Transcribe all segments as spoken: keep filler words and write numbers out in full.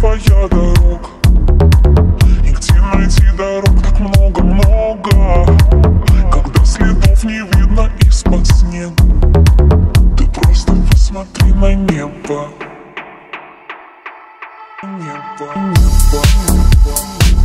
твоя дорога, и где найти дорог так много-много, когда следов не видно из-под снега. Ты просто посмотри на небо, небо, небо, небо.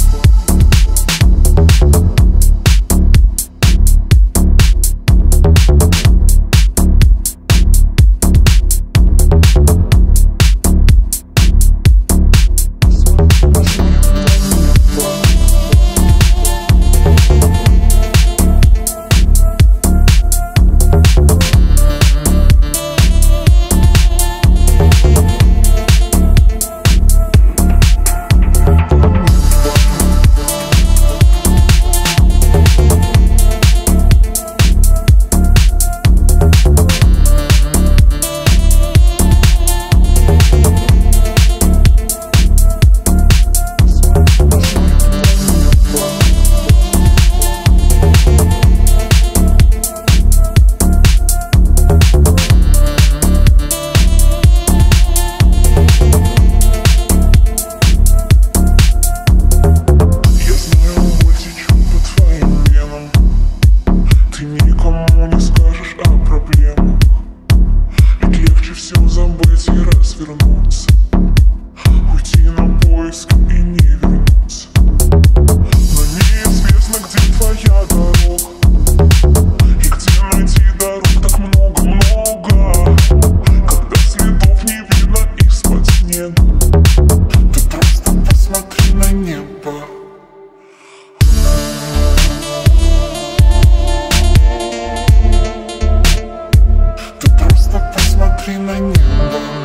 Забыть и развернуться, уйти на поиски и не вернуться. Но неизвестно, где твоя дорога, и где найти дорог так много-много, когда следов не видно из-под снега. Ты просто посмотри на небо. Ты просто посмотри на небо.